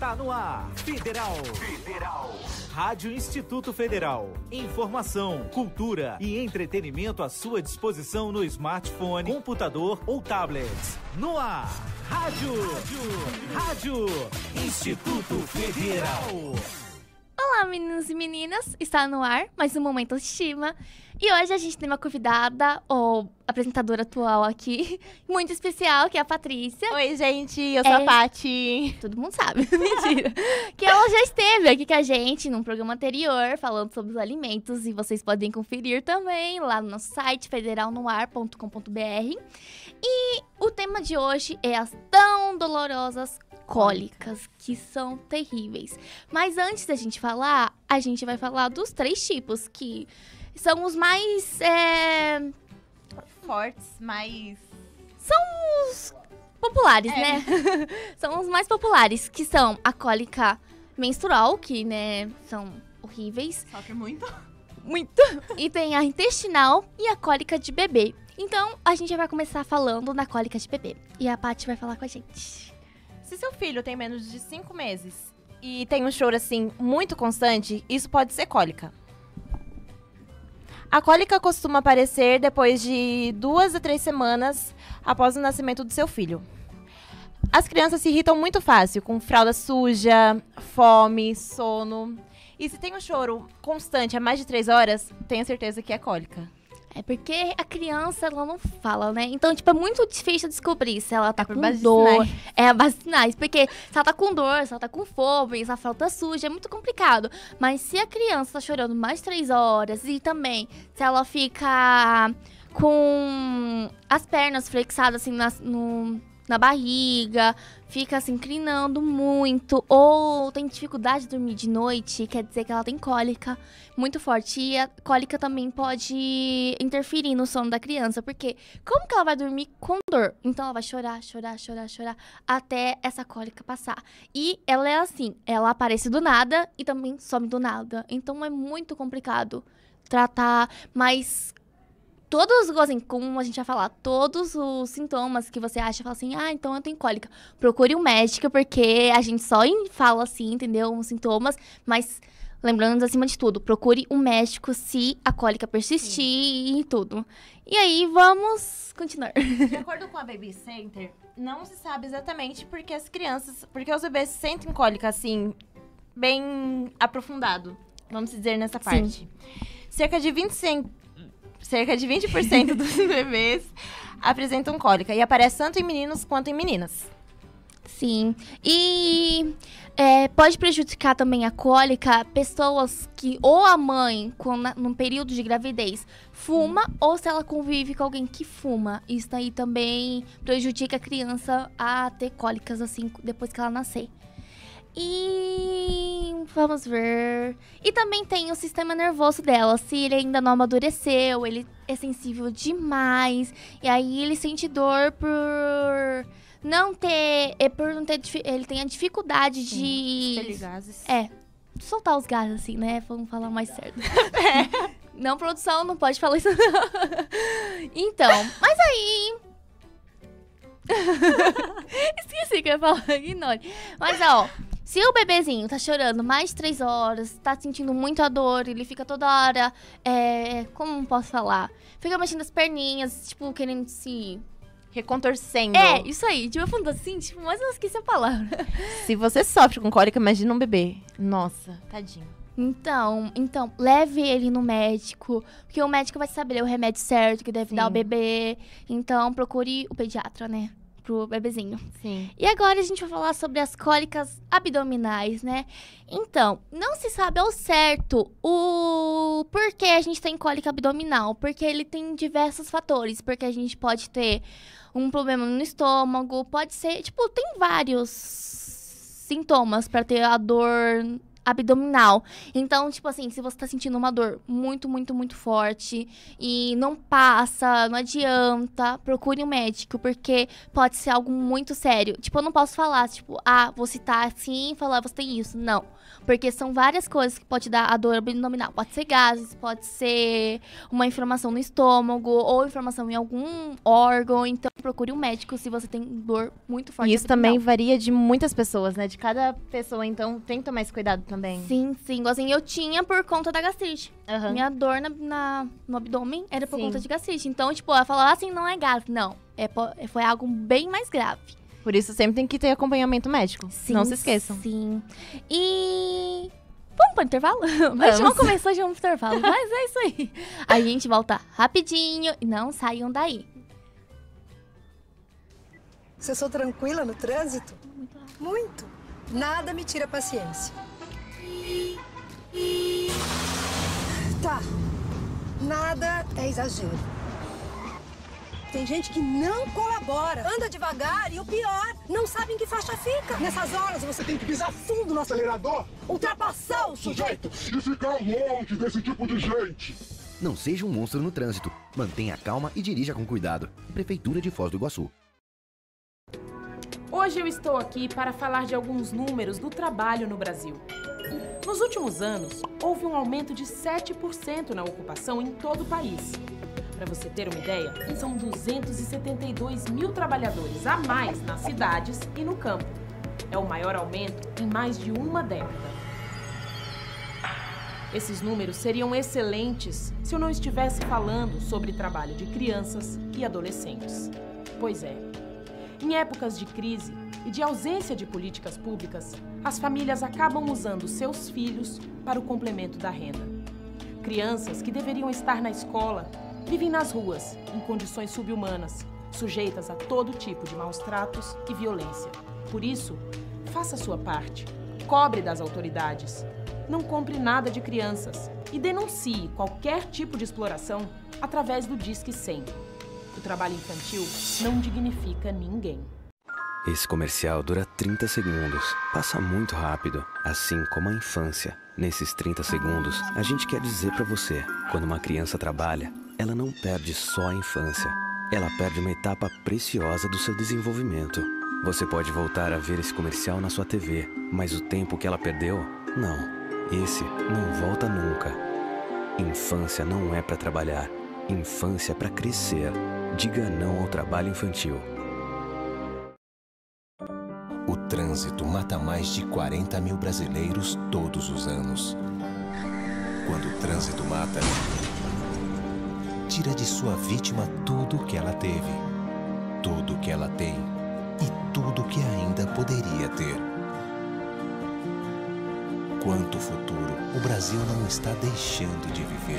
Está no ar. Federal. Rádio Instituto Federal. Informação, cultura e entretenimento à sua disposição no smartphone, computador ou tablet. No ar. Rádio Instituto Federal. Olá, meninos e meninas, está no ar mais um Momento Autoestima. E hoje a gente tem uma convidada, ou apresentadora atual aqui, muito especial, que é a Patrícia. Oi, gente, eu sou a Paty. Todo mundo sabe, mentira. Que ela já esteve aqui com a gente num programa anterior, falando sobre os alimentos. E vocês podem conferir também lá no nosso site, federalnoar.com.br. E o tema de hoje é as tão dolorosas cólicas, que são terríveis. Mas antes da gente falar, a gente vai falar dos 3 tipos, que são os mais fortes, mais... São os populares, né? São os mais populares, que são a cólica menstrual, que, né, são horríveis. Sofre muito. Muito. E tem a intestinal e a cólica de bebê. Então, a gente vai começar falando da cólica de bebê. E a Paty vai falar com a gente. Se seu filho tem menos de 5 meses e tem um choro, assim, muito constante, isso pode ser cólica. A cólica costuma aparecer depois de 2 a 3 semanas após o nascimento do seu filho. As crianças se irritam muito fácil, com fralda suja, fome, sono. E se tem um choro constante há mais de 3 horas, tenha certeza que é cólica. É porque a criança, ela não fala, né? Então, tipo, é muito difícil descobrir se ela tá com base de dor. sinais. É a base de sinais. Porque se ela tá com dor, se ela tá com fome, se a fralda tá suja, é muito complicado. Mas se a criança tá chorando mais 3 horas e também se ela fica com as pernas flexadas, assim, na barriga, fica assim, inclinando muito, ou tem dificuldade de dormir de noite, quer dizer que ela tem cólica muito forte. E a cólica também pode interferir no sono da criança, porque como que ela vai dormir com dor? Então ela vai chorar, até essa cólica passar. E ela é assim, ela aparece do nada e também some do nada. Então é muito complicado tratar, mas... todos, assim, como a gente vai falar, todos os sintomas que você acha, fala assim, então eu tenho cólica. Procure um médico, porque a gente só fala assim, entendeu? Os sintomas, mas lembrando, acima de tudo, procure um médico se a cólica persistir e tudo. E aí, vamos continuar. De acordo com a Baby Center, não se sabe exatamente porque os bebês sentem cólica, assim, bem aprofundado, vamos dizer, nessa parte. Cerca de 20% dos bebês apresentam cólica e aparece tanto em meninos quanto em meninas. Sim, e pode prejudicar também a cólica pessoas que, ou a mãe, no período de gravidez, fuma, ou se ela convive com alguém que fuma. Isso aí também prejudica a criança a ter cólicas, assim, depois que ela nascer. E vamos ver. E também tem o sistema nervoso dela. Se ele ainda não amadureceu, ele é sensível demais. E aí ele sente dor por não ter. Ele tem a dificuldade de. Expelir gases. Soltar os gases, assim, né? Vamos falar mais certo. Não, produção, não pode falar isso. Então, mas aí. Esqueci que eu ia falar, ignore. Mas, ó, se o bebezinho tá chorando mais de 3 horas, tá sentindo muita dor, ele fica toda hora, como posso falar? Fica mexendo as perninhas, tipo, querendo se... recontorcendo. Isso aí, tipo, fundo assim, tipo, mas eu esqueci a palavra. Se você sofre com cólica, imagina um bebê. Nossa, tadinho. Então, leve ele no médico, porque o médico vai saber o remédio certo que deve dar ao bebê. Então, procure o pediatra, né? Pro bebezinho. Sim. E agora a gente vai falar sobre as cólicas abdominais, né? Então, não se sabe ao certo o porquê a gente tem cólica abdominal. Porque ele tem diversos fatores. Porque a gente pode ter um problema no estômago, pode ser... Tipo, tem vários sintomas pra ter a dor abdominal. Então, tipo assim, se você tá sentindo uma dor muito, muito, muito forte e não passa, não adianta, procure um médico, porque pode ser algo muito sério. Tipo, eu não posso falar, tipo, você tá assim, falar, você tem isso. Não. Porque são várias coisas que pode dar a dor abdominal. Pode ser gases, pode ser uma inflamação no estômago ou inflamação em algum órgão. Então, procure um médico se você tem dor muito forte. E isso também varia de muitas pessoas, né? De cada pessoa, então tem que tomar esse cuidado também. Sim, sim. Assim, eu tinha por conta da gastrite. Uhum. Minha dor no abdômen era por conta de gastrite. Então, tipo, ela falava assim, não é gás. Não, foi algo bem mais grave. Por isso sempre tem que ter acompanhamento médico. Sim, não se esqueçam. Sim. E... Vamos para o intervalo? Mas a gente não começou, já vamos pro intervalo. Mas é isso aí. A gente volta rapidinho e não saiam daí. Você sou tranquila no trânsito? Muito. Nada me tira a paciência. Tá. Nada é exagero. Tem gente que não colabora, anda devagar e o pior, não sabe em que faixa fica. Nessas horas você tem que pisar fundo no acelerador, ultrapassar o sujeito e ficar longe desse tipo de gente. Não seja um monstro no trânsito. Mantenha calma e dirija com cuidado. Prefeitura de Foz do Iguaçu. Hoje eu estou aqui para falar de alguns números do trabalho no Brasil. Nos últimos anos, houve um aumento de 7% na ocupação em todo o país. Para você ter uma ideia, são 272 mil trabalhadores a mais nas cidades e no campo. É o maior aumento em mais de uma década. Esses números seriam excelentes se eu não estivesse falando sobre trabalho de crianças e adolescentes. Pois é, em épocas de crise e de ausência de políticas públicas, as famílias acabam usando seus filhos para o complemento da renda. Crianças que deveriam estar na escola vivem nas ruas, em condições subhumanas, sujeitas a todo tipo de maus tratos e violência. Por isso, faça a sua parte, cobre das autoridades, não compre nada de crianças e denuncie qualquer tipo de exploração através do Disque 100. O trabalho infantil não dignifica ninguém. Esse comercial dura 30 segundos. Passa muito rápido, assim como a infância. Nesses 30 segundos, a gente quer dizer pra você, quando uma criança trabalha, ela não perde só a infância. Ela perde uma etapa preciosa do seu desenvolvimento. Você pode voltar a ver esse comercial na sua TV, mas o tempo que ela perdeu, não. Esse não volta nunca. Infância não é pra trabalhar. Infância é pra crescer. Diga não ao trabalho infantil. O trânsito mata mais de 40 mil brasileiros todos os anos. Quando o trânsito mata, tira de sua vítima tudo o que ela teve, tudo o que ela tem e tudo o que ainda poderia ter. Quanto futuro o Brasil não está deixando de viver?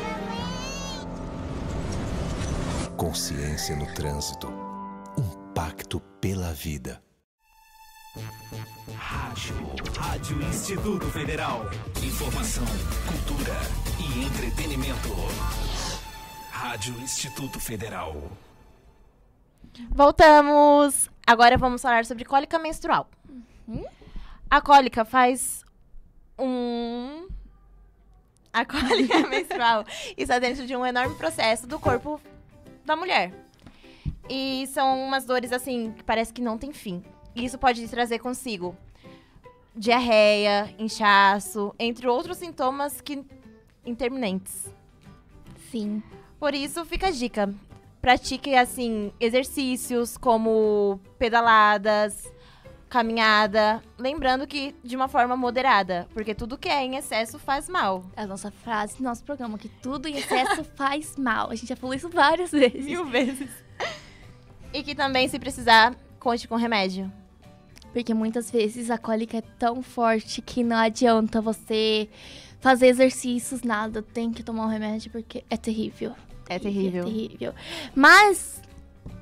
Consciência no trânsito. Um pacto pela vida. Rádio Instituto Federal. Informação, cultura e entretenimento. Rádio Instituto Federal. Voltamos! Agora vamos falar sobre cólica menstrual. A cólica faz A cólica menstrual está dentro de um enorme processo do corpo da mulher. E são umas dores, assim, que parece que não tem fim. E isso pode trazer consigo diarreia, inchaço, entre outros sintomas intermitentes. Sim. Por isso, fica a dica. Pratique, assim, exercícios como pedaladas, caminhada. Lembrando que de uma forma moderada, porque tudo que é em excesso faz mal. É a nossa frase do nosso programa, que tudo em excesso faz mal. A gente já falou isso várias vezes. 1000 vezes. E que também, se precisar, conte com remédio. Porque muitas vezes a cólica é tão forte que não adianta você fazer exercícios, nada. Tem que tomar um remédio porque é terrível. É terrível. É terrível. Mas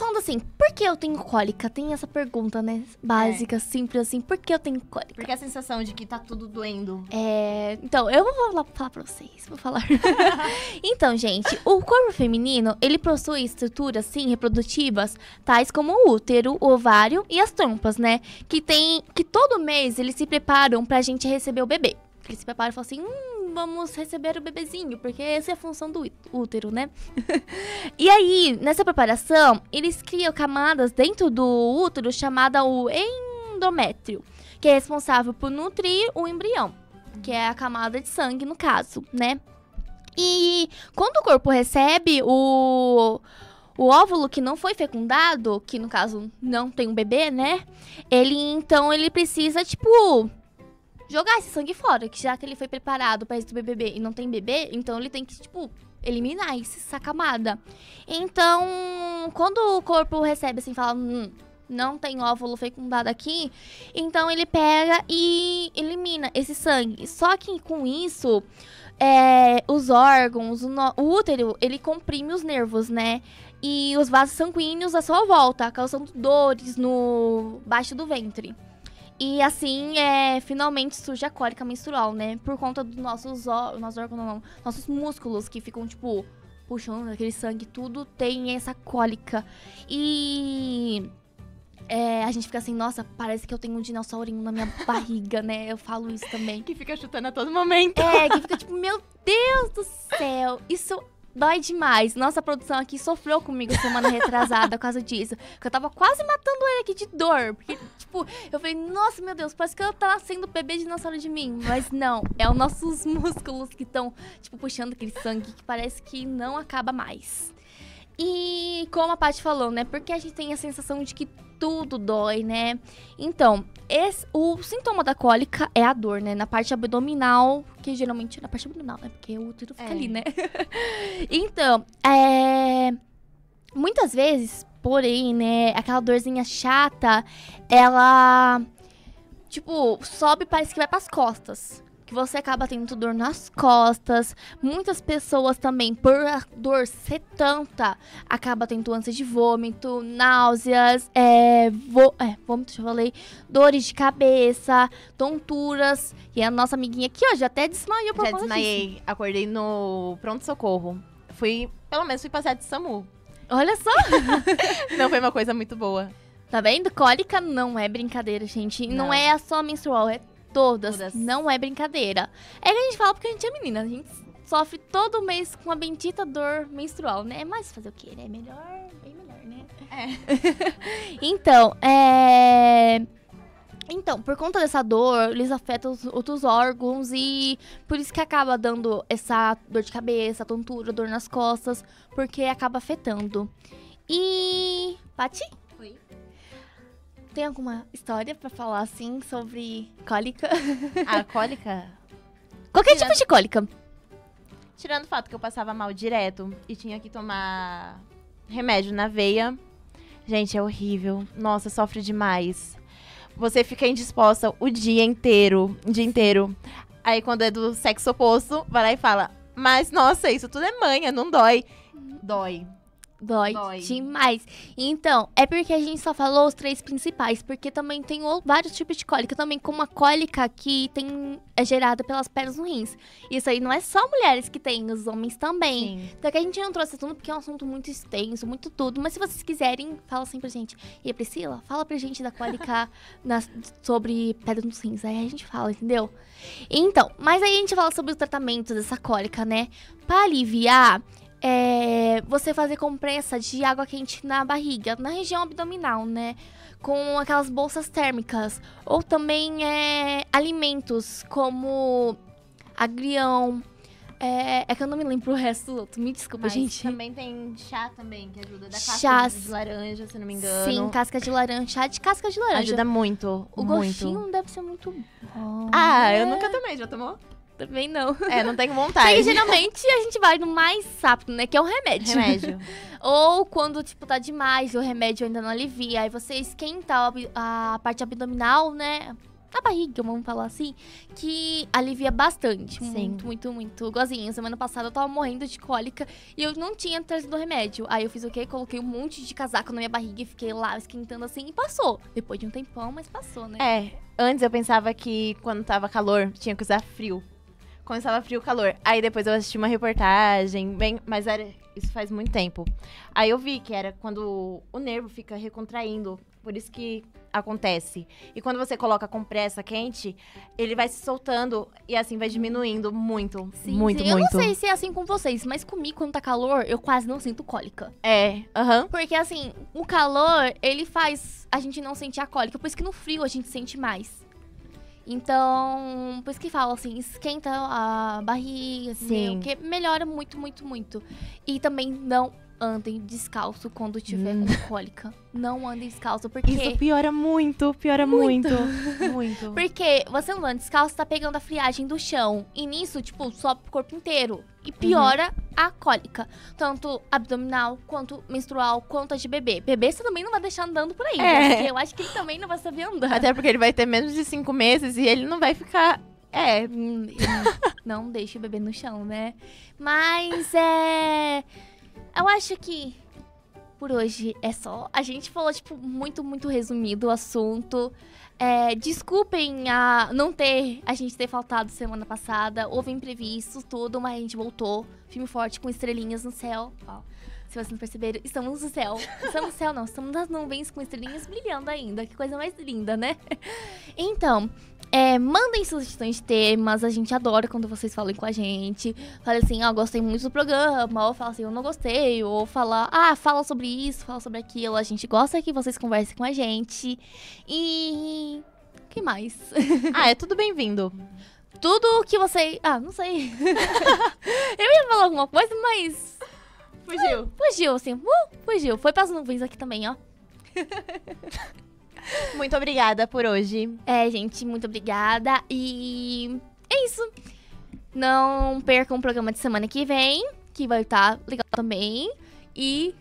falando assim, por que eu tenho cólica? Tem essa pergunta, né? Básica, simples assim, por que eu tenho cólica? Porque a sensação de que tá tudo doendo. Então, eu vou falar pra vocês, vou falar. Então, gente, o corpo feminino, ele possui estruturas, sim, reprodutivas, tais como o útero, o ovário e as trompas, né? Que todo mês eles se preparam pra gente receber o bebê. Eles se preparam e falam assim, vamos receber o bebezinho, porque essa é a função do útero, né? E aí, nessa preparação, eles criam camadas dentro do útero chamada o endométrio, que é responsável por nutrir o embrião, que é a camada de sangue, no caso, né? E quando o corpo recebe o óvulo que não foi fecundado, que no caso não tem um bebê, né? Ele precisa, tipo, jogar esse sangue fora, que já que ele foi preparado para receber bebê e não tem bebê, então ele tem que, tipo, eliminar essa camada. Então, quando o corpo recebe assim, fala, não tem óvulo fecundado aqui, então ele pega e elimina esse sangue. Só que com isso, os órgãos, o útero, ele comprime os nervos, né? E os vasos sanguíneos à sua volta, causando dores no baixo do ventre. E assim, finalmente surge a cólica menstrual, né? Por conta dos nossos órgãos, não, nossos músculos que ficam, tipo, puxando aquele sangue, tudo tem essa cólica. E a gente fica assim, nossa, parece que eu tenho um dinossaurinho na minha barriga, né? Eu falo isso também. Que fica chutando a todo momento. Que fica tipo, meu Deus do céu, isso dói demais. Nossa produção aqui sofreu comigo semana retrasada por causa disso. Porque eu tava quase matando ele aqui de dor. Porque, tipo, eu falei, nossa, meu Deus, parece que eu tava sendo bebê dinossauro de mim. Mas não, é os nossos músculos que estão, tipo, puxando aquele sangue que parece que não acaba mais. E como a Paty falou, né? Porque a gente tem a sensação de que tudo dói, né? Então, o sintoma da cólica é a dor, né? Na parte abdominal, que geralmente é na parte abdominal, né? Porque o útero fica ali, né? Então, muitas vezes, porém, né? Aquela dorzinha chata, ela, tipo, sobe e parece que vai pras costas. Que você acaba tendo dor nas costas. Muitas pessoas também, por a dor ser tanta, acaba tendo ânsia de vômito, náuseas, vômito, já falei, dores de cabeça, tonturas. E a nossa amiguinha aqui, ó, já até desmaiou por Já conta desmaiei, disso. acordei no pronto-socorro. Pelo menos fui passar de SAMU. Olha só. Não foi uma coisa muito boa. Tá vendo? Cólica não é brincadeira, gente. Não é a só menstrual, é todas. Não é brincadeira. É que a gente fala porque a gente é menina. A gente sofre todo mês com a bendita dor menstrual, né? Mas fazer o quê, né? Bem melhor, né? Então, por conta dessa dor, eles afetam os outros órgãos e por isso que acaba dando essa dor de cabeça, tontura, dor nas costas, porque acaba afetando. E... Paty? Oi. Tem alguma história pra falar, assim, sobre cólica? A cólica? Qualquer tipo de cólica. Tirando o fato que eu passava mal direto e tinha que tomar remédio na veia. Gente, é horrível. Nossa, sofre demais. Você fica indisposta o dia inteiro. Aí quando é do sexo oposto, vai lá e fala, mas nossa, isso tudo é manha, não dói. Dói demais. Então, é porque a gente só falou os 3 principais, porque também tem vários tipos de cólica, também como a cólica que é gerada pelas pedras no rins. Isso aí não é só mulheres que tem, os homens também. Sim. Então que a gente não trouxe tudo porque é um assunto muito extenso, muito tudo, mas se vocês quiserem, fala assim pra gente. E a Priscila, fala pra gente da cólica sobre pedras nos rins, aí a gente fala, entendeu? Então, mas aí a gente fala sobre os tratamentos dessa cólica, né? Pra aliviar, você fazer compressa de água quente na barriga, na região abdominal, né? Com aquelas bolsas térmicas. Ou também alimentos como agrião. É que eu não me lembro o resto do outro. Me desculpa, Mas gente. também tem chá também, que ajuda. Da casca Chás. de laranja, se não me engano. Sim, casca de laranja. Chá de casca de laranja. Ajuda muito. O gostinho deve ser muito bom. Eu nunca tomei. Já tomou? Também não. Não tenho vontade. Porque geralmente a gente vai no mais rápido, né? Que é o remédio. Ou quando, tipo, tá demais e o remédio ainda não alivia. Aí você esquenta a parte abdominal, né? a barriga, vamos falar assim, que alivia bastante. Sim. Muito gozinho. Semana passada eu tava morrendo de cólica e eu não tinha trazido remédio. Aí eu fiz o quê? Coloquei um monte de casaco na minha barriga e fiquei lá esquentando assim e passou. Depois de um tempão, mas passou, né? Antes eu pensava que quando tava calor, tinha que usar frio. Quando estava frio, calor. Aí depois eu assisti uma reportagem, mas isso faz muito tempo. Aí eu vi que era quando o nervo fica recontraindo, por isso que acontece. E quando você coloca compressa quente, ele vai se soltando e assim vai diminuindo muito, muito. Eu não sei se é assim com vocês, mas comigo quando tá calor, eu quase não sinto cólica. Porque assim, o calor, ele faz a gente não sentir a cólica, por isso que no frio a gente sente mais. Então, por isso que fala assim, esquenta a barriga, assim, que melhora muito. E também não andem descalço quando tiver com cólica. Não andem descalço, porque... Isso piora muito. Porque você andando descalço, tá pegando a friagem do chão. E nisso, tipo, sobe o corpo inteiro. E piora a cólica. Tanto abdominal, quanto menstrual, quanto a de bebê. Bebê você também não vai deixar andando por aí, né? Porque eu acho que ele também não vai saber andar. Até porque ele vai ter menos de 5 meses e ele não vai ficar... Não deixe o bebê no chão, né? Mas, eu acho que por hoje é só. A gente falou, tipo, muito resumido o assunto. Desculpem a gente ter faltado semana passada. Houve imprevistos, tudo, mas a gente voltou. Filme forte com estrelinhas no céu. Ó, se vocês não perceberam, estamos no céu. Estamos no céu, não. Estamos nas nuvens com estrelinhas brilhando ainda. Que coisa mais linda, né? Então... mandem sugestões de temas, a gente adora quando vocês falam com a gente. Fala assim, gostei muito do programa, ou fala assim, eu não gostei, ou fala, fala sobre isso, fala sobre aquilo. A gente gosta que vocês conversem com a gente. E... o que mais? É tudo bem-vindo. Tudo que você... não sei. Eu ia falar alguma coisa, mas... Fugiu, assim. Fugiu. Foi pras nuvens aqui também, ó. Muito obrigada por hoje. Gente, muito obrigada. E é isso. Não percam o programa de semana que vem, que vai estar legal também. E...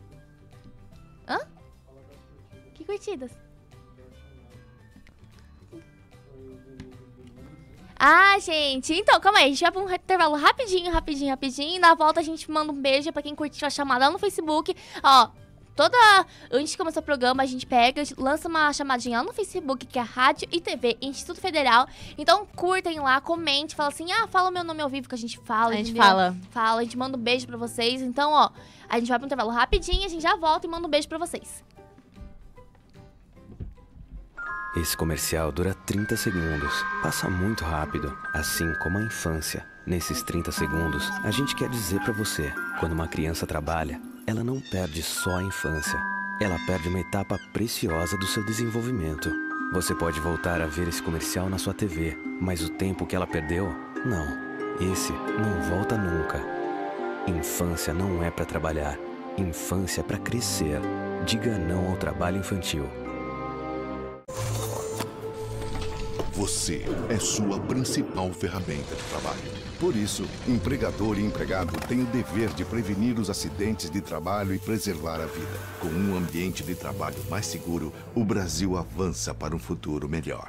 Que curtidas? Gente, então, calma aí, a gente vai pra um intervalo rapidinho. Na volta a gente manda um beijo pra quem curtiu a chamada lá no Facebook. Antes de começar o programa, a gente lança uma chamadinha lá no Facebook, que é Rádio e TV Instituto Federal. Então, curtem lá, comente, fala assim, fala o meu nome ao vivo que a gente fala. A gente fala. A gente manda um beijo pra vocês. Então, a gente vai pro intervalo rapidinho, a gente já volta e manda um beijo pra vocês. Esse comercial dura 30 segundos. Passa muito rápido, assim como a infância. Nesses 30 segundos, a gente quer dizer pra você, quando uma criança trabalha, ela não perde só a infância. Ela perde uma etapa preciosa do seu desenvolvimento. Você pode voltar a ver esse comercial na sua TV, mas o tempo que ela perdeu, não. Esse não volta nunca. Infância não é pra trabalhar. Infância é pra crescer. Diga não ao trabalho infantil. Você é sua principal ferramenta de trabalho. Por isso, empregador e empregado têm o dever de prevenir os acidentes de trabalho e preservar a vida. Com um ambiente de trabalho mais seguro, o Brasil avança para um futuro melhor.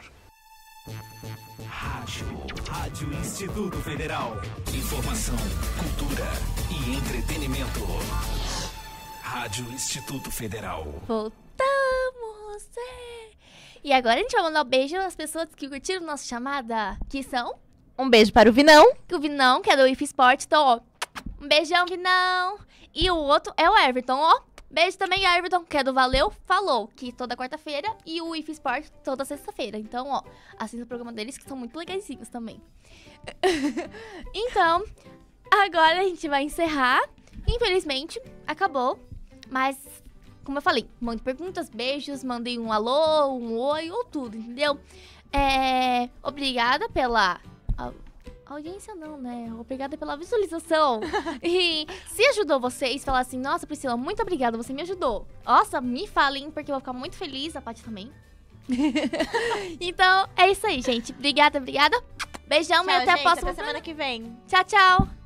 Rádio Instituto Federal. Informação, cultura e entretenimento. Rádio Instituto Federal. Voltamos! E agora a gente vai mandar um beijo às pessoas que curtiram nossa chamada, que são... Um beijo para o Vinão. O Vinão, que é do IF Sport. Então, um beijão, Vinão. E o outro é o Everton, Beijo também, Everton, que é do Valeu Falou, que toda quarta-feira. E o IF Sport toda sexta-feira. Então, assista o programa deles, que são muito legaisinhos também. Então, agora a gente vai encerrar. Infelizmente, acabou. Mas... como eu falei, mandem perguntas, beijos, mandem um alô, um oi ou tudo, entendeu? Obrigada pela audiência não, né? Obrigada pela visualização. E se ajudou vocês, falar assim, nossa, Priscila, muito obrigada, você me ajudou. Nossa, me falem, porque eu vou ficar muito feliz, a Paty também. Então, é isso aí, gente. Obrigada. Beijão, Tchau, e até a próxima até semana que vem. Tchau.